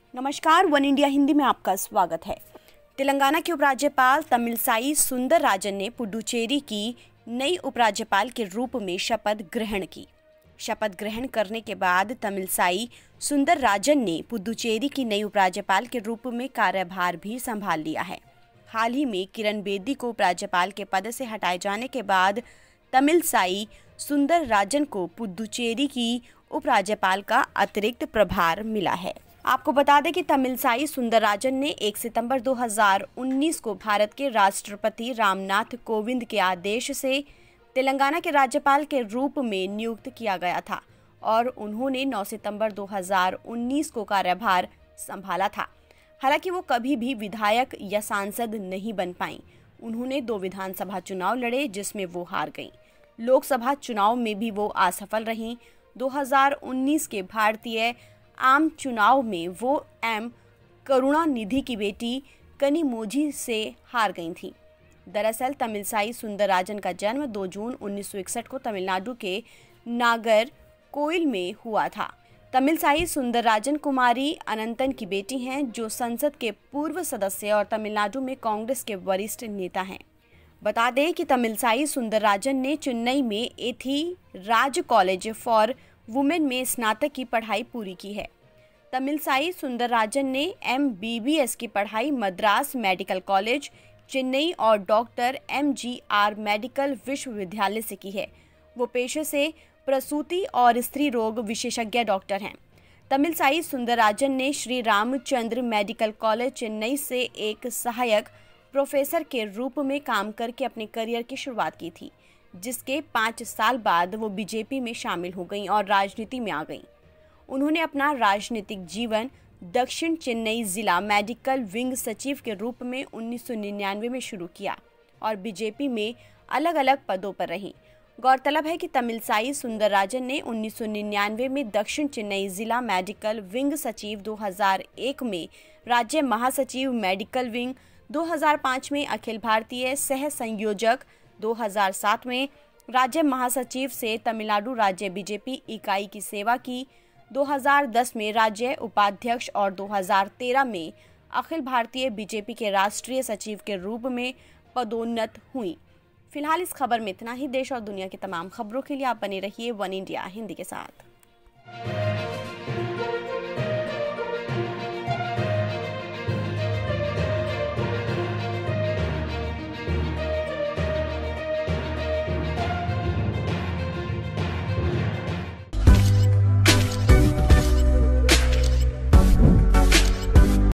नमस्कार, one India Hindi में आपका स्वागत है। तेलंगाना के उपराज्यपाल तमिलसाई सुंदरराजन ने पुडुचेरी की नई उपराज्यपाल के रूप में शपथ ग्रहण की। शपथ ग्रहण करने के बाद तमिलसाई सुंदरराजन ने पुडुचेरी की नई उपराज्यपाल के रूप में कार्यभार भी संभाल लिया है। हाल ही में किरण बेदी को उपराज्यपाल के पद से हटाए जाने के बाद तमिलसाई सुंदरराजन को पुडुचेरी की उपराज्यपाल का अतिरिक्त प्रभार मिला है। आपको बता दें कि तमिलसाई सुंदरराजन ने 1 सितंबर 2019 को भारत के राष्ट्रपति रामनाथ कोविंद के आदेश से तेलंगाना के राज्यपाल के रूप में नियुक्त किया गया था और उन्होंने 9 सितंबर 2019 को कार्यभार संभाला था। हालांकि वो कभी भी विधायक या सांसद नहीं बन पाईं। उन्होंने 2 विधानसभा चुनाव लड़े जिसमें वो हार गईं। लोकसभा चुनाव में भी वो असफल रहीं। 2019 के भारतीय आम चुनाव में वो एम करुणानिधि की बेटी कनिमोझी से हार गई थी। दरअसल तमिलसाई सुंदरराजन का जन्म 2 जून 1961 को तमिलनाडु के नागरकोइल में हुआ था। तमिलसाई सुंदरराजन कुमारी अनंतन की बेटी हैं, जो संसद के पूर्व सदस्य और तमिलनाडु में कांग्रेस के वरिष्ठ नेता हैं। बता दें कि तमिलसाई सुंदरराजन ने चेन्नई में एथिराज कॉलेज फॉर वुमेन में स्नातक की पढ़ाई पूरी की है। तमिलसाई सुंदरराजन ने MBBS की पढ़ाई मद्रास मेडिकल कॉलेज चेन्नई और डॉक्टर MGR मेडिकल विश्वविद्यालय से की है। वो पेशे से प्रसूति और स्त्री रोग विशेषज्ञ डॉक्टर हैं। तमिलसाई सुंदरराजन ने श्री रामचंद्र मेडिकल कॉलेज चेन्नई से एक सहायक प्रोफेसर के रूप में काम करके अपने करियर की शुरुआत की थी, जिसके 5 साल बाद वो बीजेपी में शामिल हो गईं और राजनीति में आ गईं। उन्होंने अपना राजनीतिक जीवन दक्षिण चेन्नई जिला मेडिकल विंग सचिव के रूप में 1999 में शुरू किया और बीजेपी में अलग अलग पदों पर रहीं। गौरतलब है कि तमिलसाई सुंदरराजन ने 1999 में दक्षिण चेन्नई जिला मेडिकल विंग सचिव, 2001 में राज्य महासचिव मेडिकल विंग, 2005 में अखिल भारतीय सह संयोजक, 2007 में राज्य महासचिव से तमिलनाडु राज्य बीजेपी इकाई की सेवा की, 2010 में राज्य उपाध्यक्ष और 2013 में अखिल भारतीय बीजेपी के राष्ट्रीय सचिव के रूप में पदोन्नत हुई। फिलहाल इस खबर में इतना ही। देश और दुनिया की तमाम खबरों के लिए आप बने रहिए वन इंडिया हिंदी के साथ।